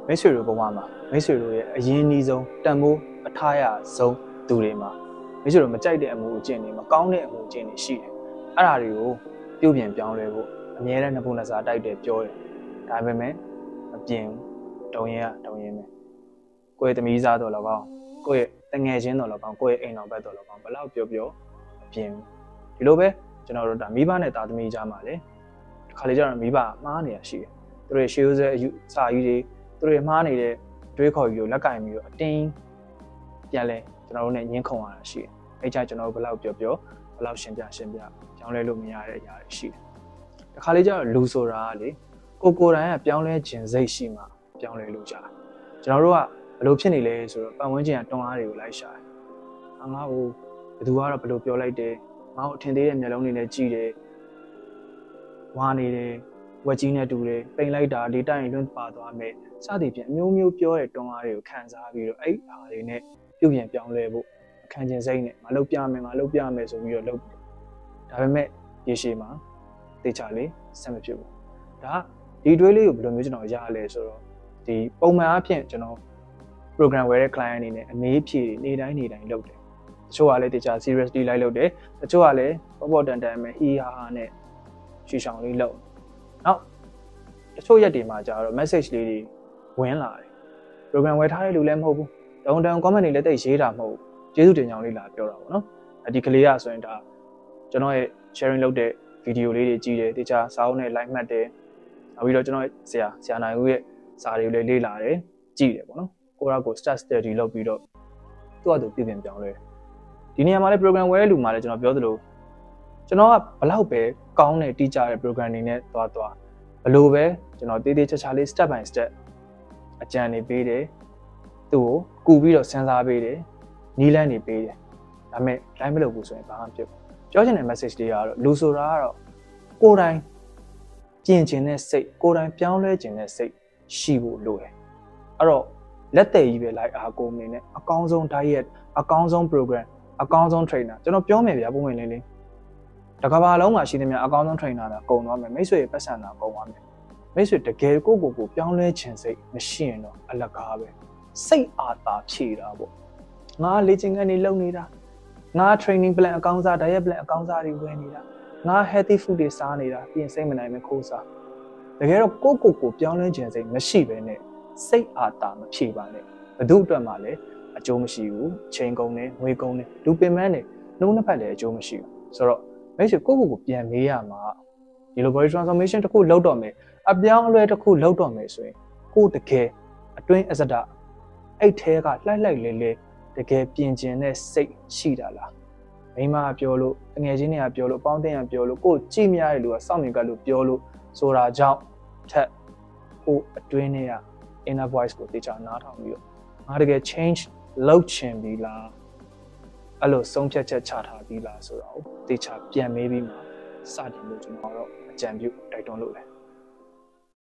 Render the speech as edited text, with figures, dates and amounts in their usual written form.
မိတ်ဆွေတို့ဘဝမှာမိတ်ဆွေတို့ရဲ့အရင်းအနှီးဆုံးတန်ဖိုးအထားရဆုံးသူတွေမှာမိတ်ဆွေတို့မကြိုက်တဲ့အမှုအကျင့်တွေမကောင်းတဲ့အမှုအကျင့်တွေရှိတယ်အဲ့ဒါတွေကိုပြုပြင်ပြောင်းလဲဖို့အများနဲ့နှစ်ဖို့နှစ်စားတိုက်တယ်ပြောတယ်ဒါပေမဲ့မပြင်တုံရင်ပဲကိုယ့်ရဲ့သမီးစားတော်လည်းကောင်းကိုယ့်ရဲ့တငယ်ချင်းတော်လည်းကောင်းကိုယ့်ရဲ့အိမ်တော်ဘက်တော်လည်းကောင်းဘလောက်ပြောမပြင်ဒီလိုပဲကျွန်တော်တို့ဒါမိဘနဲ့သားသမီးကြားမှာလေတစ်ခါလေကျတော့မိဘမှားနေရရှိတယ်သူတို့ရှေးရိုးစဲအယူစာကြီးတွေသူတို့မှားနေတဲ့တွေးခေါ်ပြီးတော့လက်ကင်ပြီးတော့အတင်းပြန်လဲကျွန်တော်တို့ ਨੇ ညှင်းခုန်ရတာရှိတယ်အဲ့ကြကျွန်တော်တို့ဘလောက်ပြောဘလောက်ရှင်းပြပြောင်းလဲလို့မရတဲ့အရာတွေရှိတယ်တစ်ခါလေကျတော့လူဆိုတာကလေကိုယ်တိုင်ကပြောင်းလဲခြင်းစိတ်ရှိမှပြောင်းလဲလို့ကြာကျွန်တော်တို့ကဘယ်လိုဖြစ်နေလဲဆိုတော့ပတ်ဝန်းကျင်ကတွန်းအားတွေကိုလိုက်ရှာတယ်ငါ့ကိုဘယ်သူကတော့ဘယ်လိုပြောလိုက်တယ်ငါ့ကိုအထင်သေးတဲ့မျက်လုံးတွေနဲ့ကြည့်တယ်ဝါနေတယ်ဝက်ကြီးနဲ့တူတယ်ပိန်လိုက်တာဒီတိုင်းလွန်းပါသွားမယ်စသည်ဖြင့်အမျိုးမျိုးပြောတဲ့တွန်းအားတွေကိုခံစားပြီးတော့အဲ့အားတွေနဲ့ပြုပြင်ပြောင်းလဲဖို့ခံကျင်စိတ်နဲ့ငါလုပ်ပြမယ်ဆိုပြီးတော့လုပ်ဒါပေမဲ့ရေရှည်မှာတေချာလေးဆက်မဖြစ်ဘူးဒါဒီတွေးလေးကိုဘယ်လိုမျိုးကျွန်တော်ရရလဲဆိုတော့ဒီပုံမှန်အားဖြင့်ကျွန်တော် program ဝယ်တဲ့ client အနေနဲ့အမေးဖြေနေတိုင်းလုပ်တယ်တချို့ကလည်းတေချာ seriously လိုက်လုပ်တယ်တချို့ကလည်းပေါ်တန်မဲ့ဟီဟာနဲ့ရှူရှောင်လေးလုပ်နောက်တချို့ရက်တွေမှာကြာတော့ message လေးတွေဝင်လာတယ် program ဝယ်ထားတဲ့လူလည်းမဟုတ်ဘူးတောင်းတန် comment တွေလည်းတိတ်ရေးတာမဟုတ်ဘူးကျေးဇူးတင်ကြောင်းလေးလာပြောတာပေါ့နော်ဒီကလေးကဆိုရင်ဒါကျွန်တော်ရဲ့ sharing လုပ်တဲ့ video လေးတွေကြည့်တယ်တေချာစာအုပ်နဲ့ like မှတ်တယ်နောက်ပြီးတော့ကျွန်တော်ဆရာနိုင်ဦးရဲ့စာတွေကိုလည်းလေ့လာတယ်ကြည့်တယ်ပေါ့နော်ကိုယ့်ကို start study လုပ်ပြီးတော့သူ့အတူပြင်ပြောင်းလဲဒီနေရာမှာလည်း program ဝယ်တဲ့လူမှာလည်းကျွန်တော်ပြောသလိုကျွန်တော်ကဘလောက်ပဲကောင်းတဲ့တီးကြတဲ့ program တွေနဲ့သွားဘလို့ပဲကျွန်တော်တေးချာလေး step by step အကြံနေပေးတယ်သူ့ကိုကူပြီးတော့စဉ်းစားပေးတယ်နီးလန်းနေပေးတယ်ဒါပေမဲ့ line မလုပ်ဘူးဆိုရင်ဘာမှမဖြစ်ဘူးပြောချင်တဲ့ message တွေကတော့လူဆိုတာကတော့ကိုယ်တိုင်ပြင်ကျင်တဲ့စိတ်ကိုယ်တိုင်ပြောင်းလဲကျင်တဲ့စိတ်ရှိဖို့လိုတယ်အဲ့တော့လက်သေးကြီးပဲ like အားကိုနေနဲ့အကောင်းဆုံး diet အကောင်းဆုံး program အကောင်းဆုံး trainer ကျွန်တော်ပြောမယ်ဗျာပုံမှန်လေးတကဘာလုံးမှာရှိသမျှအကောင်းဆုံး trainer တာကုန်သွားမယ်မိတ်ဆွေပတ်စံတာကုန်သွားမယ်မိတ်ဆွေတကယ်ကိုပြောင်းလဲခြင်းစိတ်မရှိရင်တော့အလကားပဲစိတ်အာသာဖြည့်တာပေါ့ငါလေ့ကျင့်ခန်းတွေလုပ်နေတာငါ training plan အကောင်းစား diet plan အကောင်းစားတွေဝယ်နေတာငါ healthy food တွေစားနေတာပြင်စိတ်မနိုင်မဲ့ခိုးစားတကယ်တော့ကိုပြောင်းလဲခြင်းစိတ်မရှိဘဲနဲ့စိတ်အာသာမဖြည့်ပါနဲ့ဘယ်သူအတွက်မှလည်းအကျိုးမရှိဘူးချိန်ကုန်တယ်ငွေကုန်တယ်လူပင်ပန်းတယ်နှုံးနှစ်ဖက်လည်းအကျိုးမရှိဘူးဆိုတော့မိတ်ဆွေကိုပြန်မေးရမှာဒီလို body transformation တစ်ခုလုပ်တော့မယ်အပြောင်းအလဲတစ်ခုလုပ်တော့မယ်ဆိုရင်ကိုတကယ်အတွင်းအစဒအဲ့ထဲကလှိုက်လဲတကယ်ပြင်ကျင်တဲ့စိတ်ရှိတာလားမိမပြောလို့ငယ်ချင်းတွေကပြောလို့အပေါင်းအသင်းကပြောလို့ကိုကြည့်မရတဲ့လူကစောင့်မြင်ကလို့ပြောလို့ဆိုတာကြောင့်ထက်ကိုအတွင်းထဲက inner voice ကိုတေချာနားထောင်ပြီးတော့ငါတကယ် change လုပ်ချင်ပြီလားအဲ့လိုဆုံးဖြတ်ချက်ချထားပြီလားဆိုတော့တေချာပြန်မေးပြီးမှစတင်လို့ကျွန်တော်တော့အကြံပြုတိုက်တွန်းလို့လေ